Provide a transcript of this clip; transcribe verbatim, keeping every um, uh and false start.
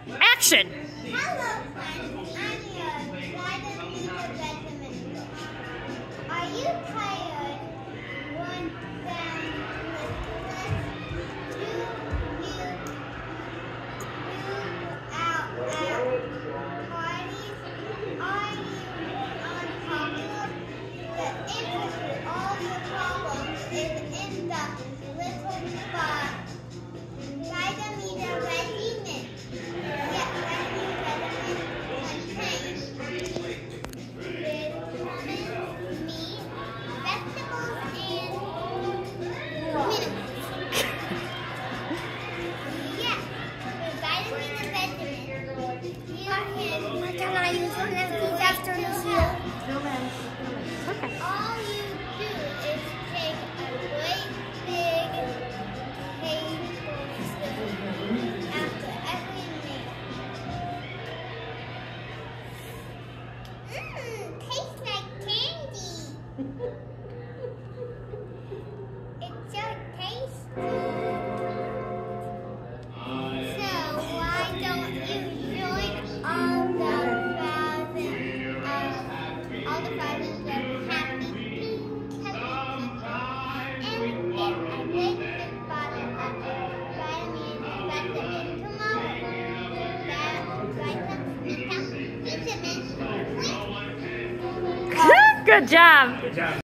Action! Hello, friends. I'm your vitamin vitamin. Are you tired? One down listless? Do you do out at parties? Are you unpopular? The answer to all your problems is in the little spot. Vitamin vitamin. Can I use one of these after Lucille? No, ma'am. Okay. All you do is take a great big tablespoon after every meal. Mmm, tastes like candy. It's so tasty. So why don't you join all the thousands of all the thousands of happy pink happy and get a great big bottle of vitamin vitamin tomorrow. That vitamin vitamin. Good job. Good job.